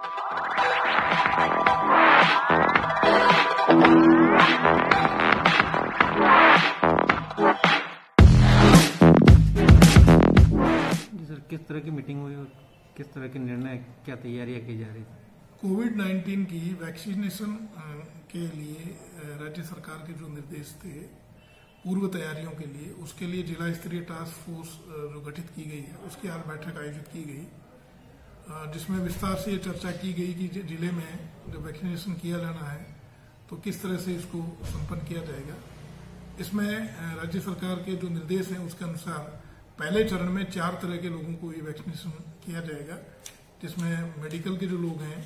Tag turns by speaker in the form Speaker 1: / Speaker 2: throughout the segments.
Speaker 1: किस तरह की मीटिंग हुई और किस तरह के निर्णय, क्या तैयारियां की जा रही थी?
Speaker 2: कोविड-19 की वैक्सीनेशन के लिए राज्य सरकार के जो निर्देश थे पूर्व तैयारियों के लिए, उसके लिए जिला स्तरीय टास्क फोर्स जो गठित की गई है उसकी आज बैठक आयोजित की गई, जिसमें विस्तार से ये चर्चा की गई कि जिले में जो वैक्सीनेशन किया जाना है तो किस तरह से इसको संपन्न किया जाएगा। इसमें राज्य सरकार के जो निर्देश हैं उसके अनुसार पहले चरण में 4 तरह के लोगों को ये वैक्सीनेशन किया जाएगा, जिसमें मेडिकल के जो लोग हैं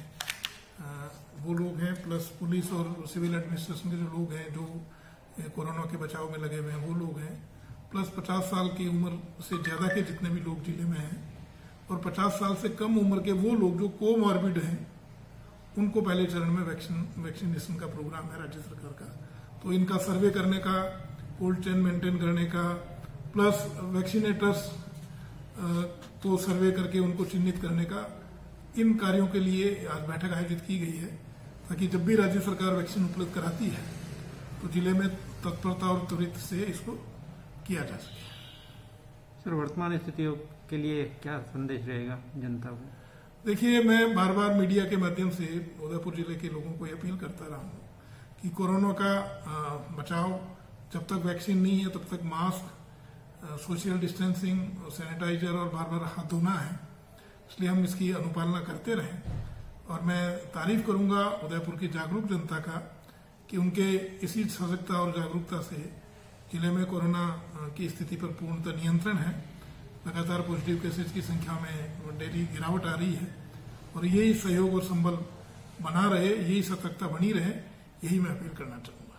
Speaker 2: वो लोग हैं, प्लस पुलिस और सिविल एडमिनिस्ट्रेशन के जो लोग हैं जो कोरोना के बचाव में लगे हुए हैं वो लोग हैं, प्लस 50 साल की उम्र से ज्यादा के जितने भी लोग जिले में हैं और 50 साल से कम उम्र के वो लोग जो कोमॉर्बिड हैं उनको पहले चरण में वैक्सीनेशन का प्रोग्राम है राज्य सरकार का। तो इनका सर्वे करने का, कोल्ड चेन मेंटेन करने का, प्लस वैक्सीनेटर्स को सर्वे करके उनको चिन्हित करने का, इन कार्यों के लिए आज बैठक आयोजित की गई है ताकि जब भी राज्य सरकार वैक्सीन उपलब्ध कराती है तो जिले में तत्परता और त्वरित से इसको किया जा सके।
Speaker 1: सर, वर्तमान स्थितियों के लिए क्या संदेश रहेगा जनता को?
Speaker 2: देखिए, मैं बार बार मीडिया के माध्यम से उदयपुर जिले के लोगों को अपील करता रहा हूं कि कोरोना का बचाव, जब तक वैक्सीन नहीं है तब तक मास्क, सोशल डिस्टेंसिंग, सैनिटाइजर और बार बार हाथ धोना है, इसलिए हम इसकी अनुपालना करते रहें। और मैं तारीफ करूंगा उदयपुर की जागरूक जनता का कि उनके इसी सजगता और जागरूकता से जिले में कोरोना की स्थिति पर पूर्णतः नियंत्रण है। लगातार पॉजिटिव केसेज की संख्या में डेली गिरावट आ रही है और यही सहयोग और संबल बना रहे, यही सतर्कता बनी रहे, यही मैं अपील करना चाहूंगा।